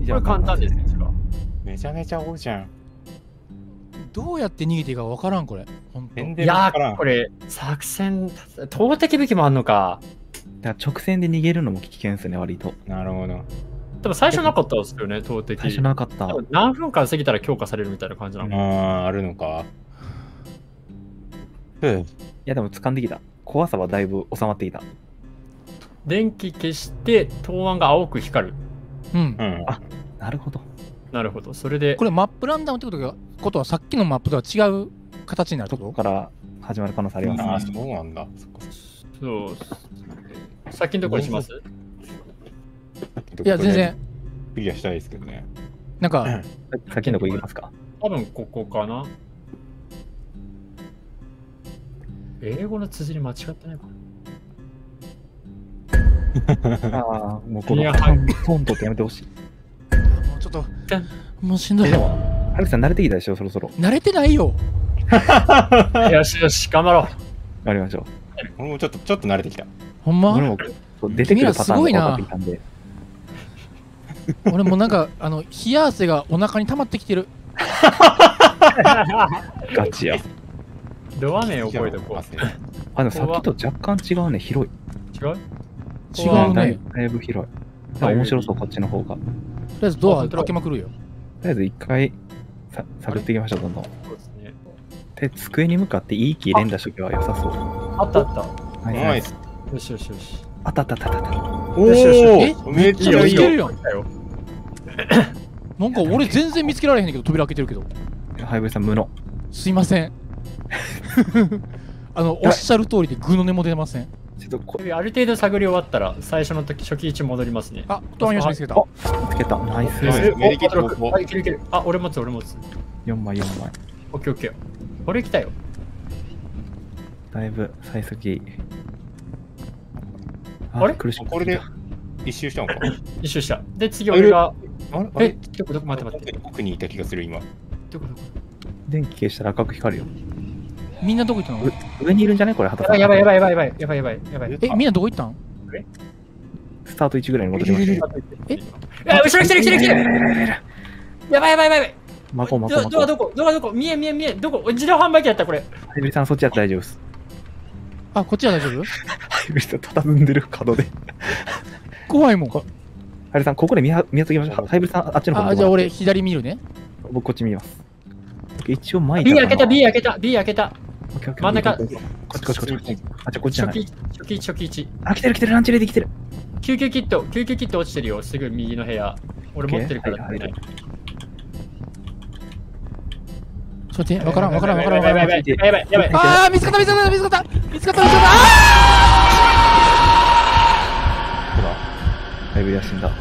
これ簡単ですね。 めちゃめちゃ多いじゃん。 どうやって逃げていいかわからん、これ。ほんと。 全然いやわからんー、これ、作戦、投擲武器もあんのか。 だから直線で逃げるのも危険ですね、割と。 なるほど。 でも最初なかったですよね、投擲。 最初なかった。 多分何分間過ぎたら強化されるみたいな感じなの。 あるのか。 いや、でも掴んできた。怖さはだいぶ収まってきた。 電気消して、答案が青く光る。 うん。 うん。 あ、なるほど。 なるほど。それで、 これマップランダムってことはさっきのマップとは違う形になるってこそことから始まる可能性ありますね。 ああ、そうなんだ。そっかそう。先のところにします？ いや、全然。 クリアしたいですけどね。 なんか、 先のとこ行きますか。 多分ここかな。英語の綴り間違ってないかな。 ああ、もうこのいやトントってやめてほしい。 もうちょっと、もうしんどい。 でも、ハルキさん慣れてきたでしょ、そろそろ。 慣れてないよ。 よしよし、頑張ろう。 やりましょう。 俺もちょっと慣れてきた。 ほんま俺もそう出てくるパターンが分かってきたんで。 俺もなんか、冷や汗がお腹に溜まってきてる。 ガチや。 ドア名覚えておこう。 あ、でもさっきと若干違うね、広い。 違う？ 違うね。 だいぶ広い。面白そう、こっちの方が。とりとりあえずドア開けまくるよ。 あえず一回探っていきましょう、どんどん。 そうですね。 で、机に向かっていい木連打しとけば良さそう。 あったあった。 はいナイス。 よしよしよし。 あったあったあったあった。 およしよしよしーめっちゃいいよ。 いいよなんか俺全然見つけられへんねんけど、扉開けてるけど。 ハイブリさん、無能。 すいません。おっしゃる通りでグの音も出ません。 ちょっとある程度探り終わったら、最初の時、初期位置戻りますね。 あ、ドアに見つけた。 見つけた。ナイス。 ナイスメディキットここはい、いけるいける。あ、俺持つ、俺持つ。 4枚、4枚。 オッケーオッケー。俺来たよ。 だいぶ幸先。 あれ苦しい。 これで一周したのか。 一周した。で、次俺が、 あれどこ待って待って。 奥にいた気がする今。 どこ電気消したら赤く光るよ。 みんなどこ行ったの？ 上にいるんじゃないこれ、畑さん。 やばいやばいやばいやばいやばいやばいやばい。 え、みんなどこ行ったん？ スタート1ぐらいに戻ってきました。 えあ、後ろ来てる来てる来てる。やばいやばいやばい。 マコマコマコ。 どこ見え見え見え。どこ自動販売機やったこれ。 ハイブリさん、そっちやって大丈夫です。 あ、こっちは大丈夫？ ハイブリさん、佇んでる角で。 怖いもん。 ハイブリさん、ここで見つけましょう。ハイブリさん、あっちの方あ、じゃあ俺左見るね。 僕こっち見ます。一応前 B 開けた B 開けた B 開けた。真ん中。 こっちこっちこっち。あ、じゃこっちじゃない。 初期位置。 あ、来てるランチレーで来てる。 救急キット落ちてるよ。すぐ右の部屋。俺持ってるからね。 ちょっと待って、わからん。 やばいやばいやばいやばい。 あー、見つかった。 ハイブリは死んだ。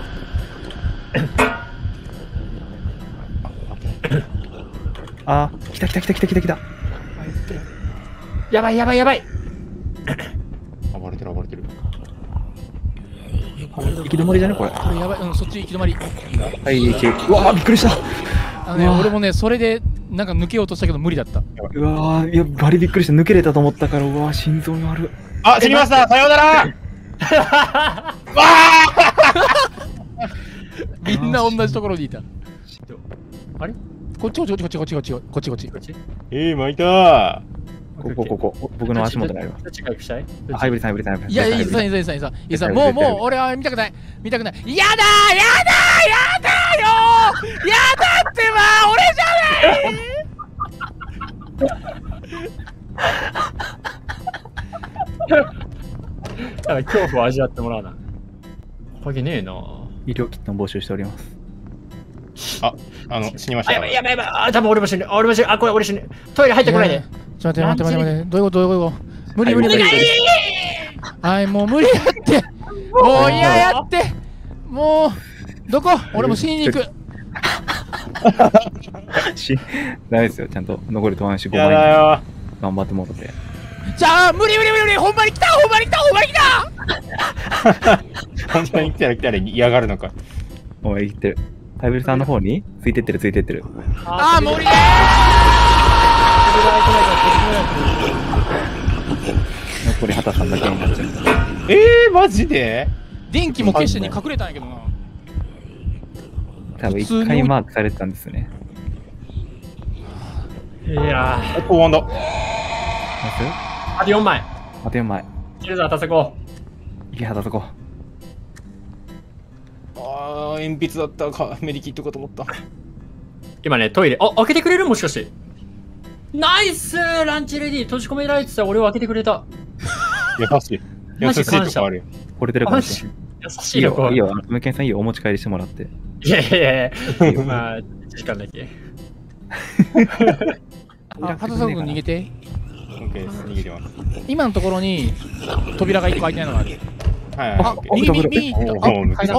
あー、来た。 やばいやばいやばい。 暴れてる。 行き止まりじゃねこれ。 これやばい、そっち行き止まり。 はい、うわー、びっくりした。 俺もね、それでなんか抜けようとしたけど無理だった。 うわー、いや、バリびっくりした。抜けれたと思ったから、うわー、心臓に悪い。 あ、死にました。さようなら。 みんな同じところにいた。 あれこっち。 こっち巻いた。 ここ。僕の足元にあります。 どっちが行くしたい？ ハイブリさん。 いや、いいさ、もう俺は見たくない。やだよ。やだってば、俺じゃない。 だから恐怖を味わってもらうな。わけねえな。 医療キットも募集しております。 死にました。 やばい。あ、多分俺も死ぬ。あ、これ俺死ぬ。トイレ入ってこないで。 ちょっと待って。どういうこと無理。はい、もう無理やって。もう嫌やって。もう、どこ？俺も死にに行く。 ダメですよ。ちゃんと残り投案し5 やだ枚よ。 頑張ってもらって。 じゃあ、無理。ほんまに来た。 本当に来たら嫌がるのか。 お前言ってる。ハイブリさんの方についてってる。 あー、無理で残り畑さんだけになっちゃう。 マジで？ 電気も消してに隠れたんやけどな。 多分一回マークされてたんですね。 いやおっと、ワンダ。 ナイあと4枚。 ス。あと4枚。 いるぞ、あそこ。 池畑そこ。 ああ、鉛筆だったか、メディキットかと思った。 今ね、トイレ。あ、開けてくれるもしかして。ナイスランチレディ閉じ込められてた俺を開けてくれた。 優しい。優しいとこあるよ。 これ出るかもしれない。 優しいよ、これ。 いいよ、ムケンさんいいよ、お持ち帰りしてもらって。 いやいやいやいや、まあ、1時間だけ。 畑さん君逃げて。 オッケーです。逃げてます。 今のところに扉が1個開いてないのがある。 はいあはい。、 右右右。 おー階段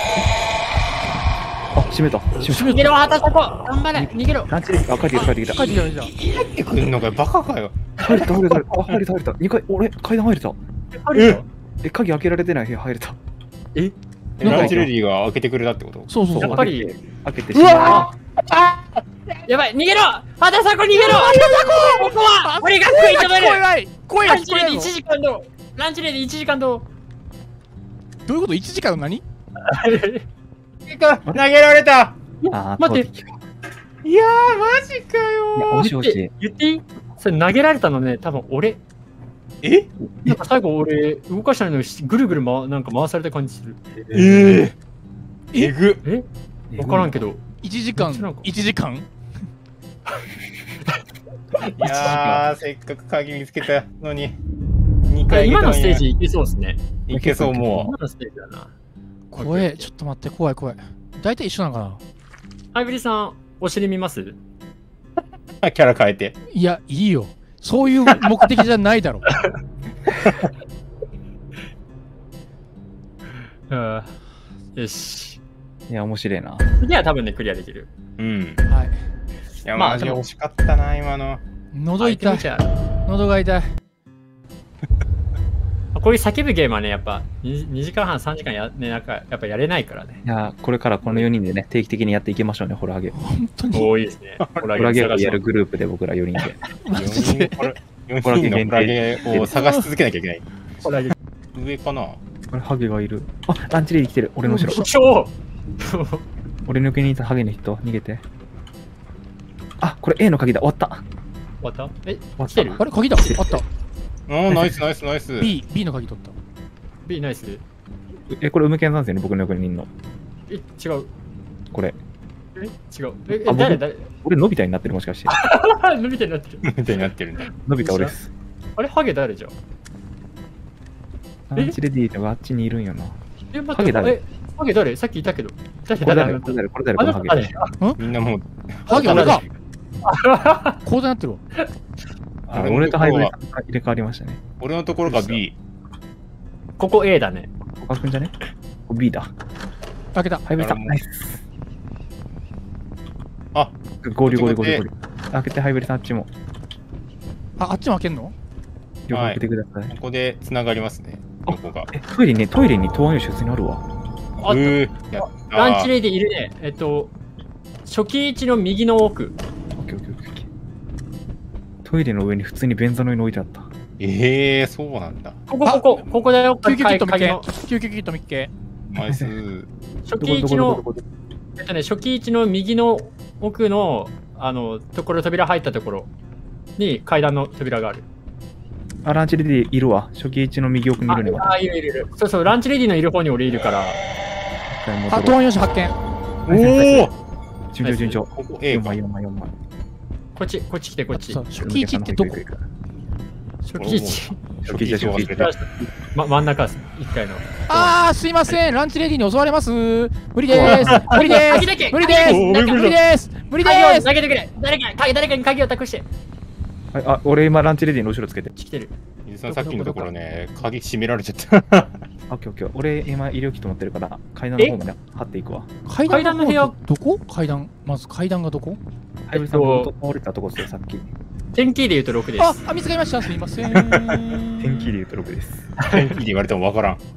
あ、閉めた。閉め逃げろ、畑そこ頑張れ逃げろ。 た。ランチレディ、あ、帰ってきた、帰ってきた。 帰ってきたじゃん。 入ってくんのかよ、バカかよ。 入れた、入れた、あ、入れた、入れた。2回、俺、階段入れた。え、鍵開けられてない部屋入れた。 ランチレディが開けてくれたってこと？ そうそうそう。 やっぱり開けてうわやばい、逃げろ畑そこ逃げろここは俺が食い止める声が聞ランチレディ1 こえないの。 時間どうランチレディ1時間どうどういうこと？1時間の何？ 投げられた。 あー、 待って通きたいやー、マジかいや、 よ。 惜しい惜しい。 言っていいそれ投げられたのね、多分俺。 えなんか最後俺、動かしたのにぐるぐる、なんか回された感じする。 えぐ。 わからんけど。 1時間どっちなのか 1時間いやー、せっかく鍵見つけたのに。2回今のステージいけそうですね。 いけそう、も今のステージだな。 怖え。ちょっと待って、怖い怖い。大体一緒なのかな。 アイブリさん、お尻見ますう。キャラ変えて。 いや、いいよ。そういう目的じゃないだろ。 よし。 いや、面白いな。 次は多分ね、クリアできる。 うん。 はい。 いや、 まあマジ惜しかったな、今の。 喉痛い。 じゃあ喉が痛い。 こういう叫ぶゲームはね、やっぱ 2時間半、3時間ね、なんかやっぱやれないからね。 いや、これからこの4人でね、定期的にやっていきましょうね、ホラーゲーム。 本当に。 多いですね。ホホラーゲームやるグループで僕ら4人で。 マジで。 4人のホラゲーを探し続けなきゃいけない。 ホラーゲーム。 上かな。 これハゲがいる。あ、ランチレディ来てる。俺の後ろ。 超俺抜けにいたハゲの人、逃げて。あ、これ A の鍵だ。終わった。 終わったえ、 わった来てるあれ鍵だ。あった。 おー、ナイスナイスナイス。 B の鍵取った。 ?B ナイス。 え、これ、梅健さんですよね、僕の横にいんの。 え、違う。 これ。 え、違う。え、 あ僕誰俺、のび太になってる、もしかして。 伸びてるなってる。 みたいになってるんだ。 のび太俺です。 あれ、ハゲ誰じゃんランチレディーとかあっちにいるんよな。 え、待って、 ハゲ誰ハゲ誰さっきいたけど。誰これ誰あこれ誰これ誰こなのハた誰ゲ。 みんなもう、 ハゲ俺か。 あこうなってるわ。 あ俺とハイブリさんが入れ替わりましたね。 俺のところが B。 ここ A だね。 岡くんじゃね ?B だ。 開けた。 ハイブリさん、 あのナイス。 あ、 合流合流合流合流。開けてハイブリさんあっちも。 あっちも開けんの？ 両方開けてください。 ここで繋がりますね。ここが。 え、トイレに答案用紙普通にあるわ。 あったやったーランチレディいるね。初期位置の右の奥。 オッケーオッケーオッケーオッケー。トイレの上に普通に便座の上に置いてあった。 そうなんだ。 ここだよ。 救急キット見っけ鍵の。 救急キット見っけ。 ナイス。 初期位置の、 こ初期位置の右の奥の、ところ、扉入ったところに階段の扉がある。 あ、ランチレディいるわ。初期位置の右奥にいるね。またあ、いるいるいる。そうそう、ランチレディのいる方に俺いるから。 あ、答案用紙発見。 おお。 順調順調。 ここ A 4 か。 枚4枚4枚。 こっち来て、こっち。 そう初期位置ってどこ？ 初期位置。 初期位置初期位置。 真ん中です。1階の。 すいません。ランチレディに襲われます。無理です。無理です。無理です。無理です。無理です。 投げてくれ。誰かに鍵を託して。 はい、あ、俺今ランチレディの後ろつけて。 来てる。 水さんさっきのところね、鍵閉められちゃった。 オッケーオッケー。俺今医療キット持ってるから階段の方まで張っていくわ。 階段の部屋階どこ？まず階段がどこ？ ハイブリさんと倒れたとこですよ、さっき。 天気で言うと6です。 見つかりました。すいません。 天気で言うと6です。 天気で言われてもわからん。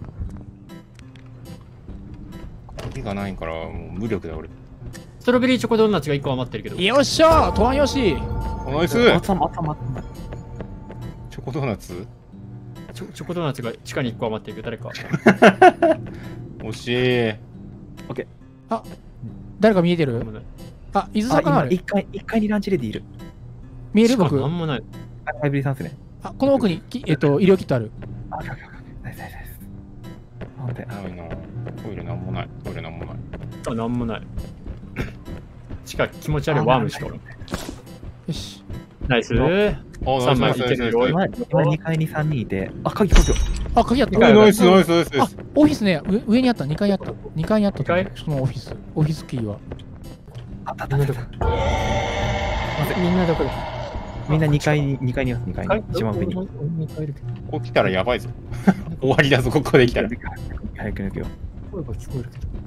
鍵がないから、もう無力だ俺。 ストロベリーチョコドーナツが1個余ってるけど。 よっしゃ。答案用紙。 ナイス。 あったまたまた。 チョコドーナツチョコドーナツが地下に1個余ってるけど、誰か。 惜しい。 誰か見えてる？あ、伊豆さんかなあれ。 1階にランチレディいる。 見える僕。 なんもない。 ハイブリさんですね。 あ、この奥に医療キットある。 ナイスナイスナイスナイス。なんでないな。トイレなんもない。トイレなんもない。 あ、なんもない。しか気持ち悪いワームしかおらん。 よし。 ナイス。 おナイ 3枚スナイスナイスナイス。 今2階に3人いて、あ、鍵鍵よ。 あ、鍵あった。 ナイスナイスナイスナイあス。、 オフィスね、上にあった、2階にあった。2階にあったと思う。 二そのオフィスキーは。 あったあったあった。 みんなどこだ？ みんな2階にいます、2階に。一番上に。 ここ来たらやばいぞ。終わりだぞ、ここで来たら。 早く抜けよ声が聞こえるけど。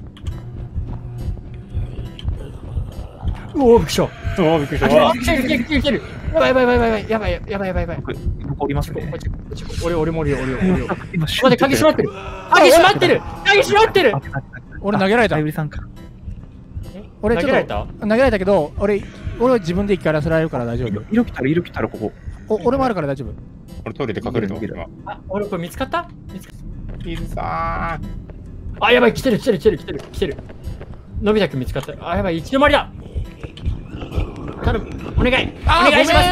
おお、びっくりした。 おお、びっくりした。 あ、来てる来てる来てる来てる。やばいやばいやばいやばいやばいやばいやばい。 う。僕おりますね。 俺もおるよ。 今、 待って、鍵閉まってる。鍵閉まってる。鍵閉まってる。 俺投げられたハイ。ブリさんか。 俺ちょっ投げられた？ と投げられたけど、俺は自分で生き返らせられるから大丈夫。 色来たらここ。 俺もあるから大丈夫。 俺トイレで隠れたわ。 あ、俺これ見つかった？ 伊豆さん。 あ、やばい、来てる。のび太くん見つかった。あ、やばい、一の間りだ。頼む、お願いします。目の前で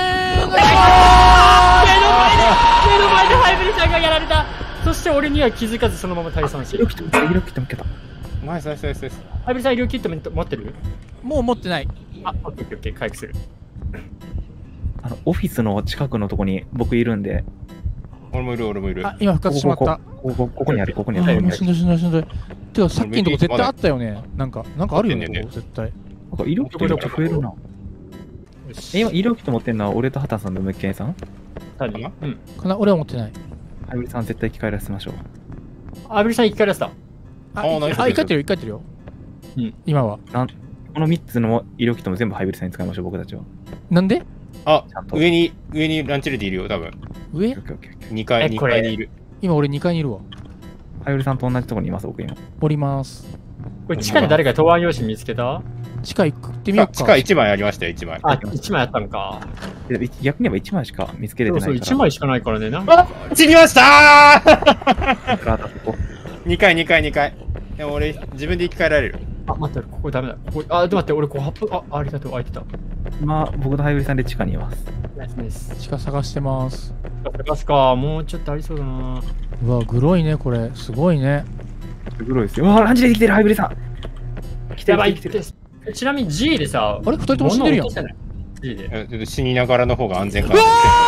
ハイブリさんがやられた。そして俺には気づかずそのまま退散し。 色来て向けた。 ナイスナイスナイスナイス。 ハイブリさん医療キット持ってる？ もう持ってない。 あ、オッケー、回復する。 オフィスの近くのとこに僕いるんで。 俺もいる。 あ、今復活しまった。 ここにある。 もうしんどい。てかさっきのとこ絶対あったよね。なんかあるよね、ここ絶対。 なんか医療キットめっちゃ増えるな。今、医療キット持ってんのは俺と畑さんとムッケンさん。 何？ かな、俺は持ってない。 ハイブリさん絶対生き返らせましょう。 ハイブリさん生き返らせた。 生き返ってるよ。今は。 この3つの医療キットも全部ハイブリさんに使いましょう、僕たちは。 なんで？ あ、上にランチレディいるよ、多分。 上 ？2階にいる。 今俺2階にいるわ。 ハイブリさんと同じところにいます、僕今。 おります。 これ地下で誰か答案用紙見つけた？ 地下行ってみようか。 地下1枚ありましたよ、1枚。 あ、1枚あったのか。 逆に言えば1枚しか見つけれてないから。 そう、1枚しかないからね。 死にましたー2階。でも俺、自分で生き返られる。 あ、待って、ここダメだ。あ、待って、俺こう8分。ありがとう、開いてた。 今、僕とハイブリさんで地下にいます。 ナイスナイス。 地下探してます。 探すか、もうちょっとありそうだな。 うわ、グロいね、これ。すごいね。 グロいですよ。うわ、ランチで来てる、ハイブリさん。 やばいって。ちなみに G でさ、 あれ2人とも死んでるやん。 G で。 死にながらの方が安全かな。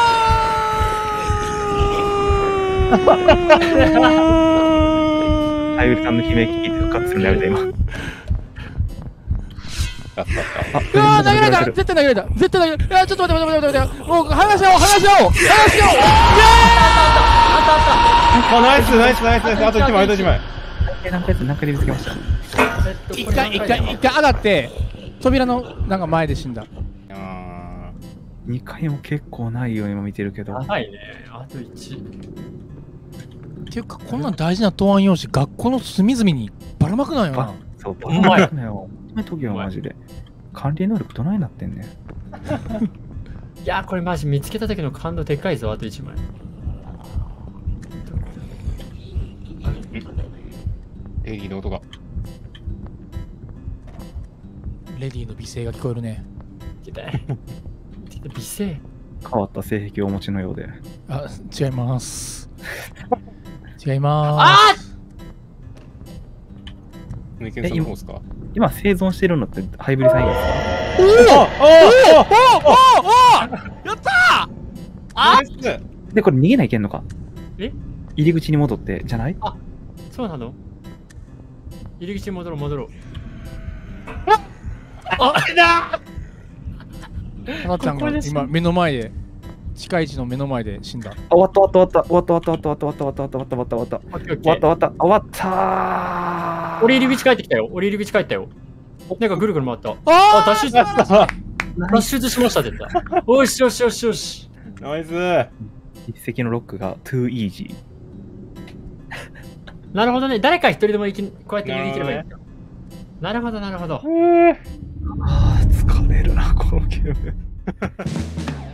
ハイブリさんの悲鳴聞いて復活するのやめた、今。 うわー、投げられた。絶対投げられた。ちょっと待って。もう話し合おう。 ナイス。あと1枚。 何回で見つけました。 一回上がって扉のなんか前で死んだ。 2回も結構ないよ、今見てるけど。 長いね。あと1。 っていうか、こんなん大事な答案用紙、学校の隅々にばらまくなよな。 そう、ばらまくなよ。トギはマジで。管理能力どないなってんねん。 いや、これマジ見つけた時の感動でかいぞ、あと1枚。 レディーの音が。 レディーの美声が聞こえるね。 美声？ 変わった性癖をお持ちのようで。 あ、違います。違いまーす。 今生存してるのってハイブリさん以外ですか？ やったー！ で、これ逃げないけんのか？ え？ 入り口に戻って、じゃない？ あ、そうなの？入り口に戻ろう。あれだ！ 花ちゃんが今目の前で、近い位置の目の前で死んだ。 終わった。終わった俺入り口帰ってきたよ。なんかぐるぐる回った。脱出しましたって言った。よし。 ナイス。 一石のロックが too easy。 なるほどね。誰か一人でもこうやって逃げ切ればいい。なるほど。 疲れるな、このゲーム。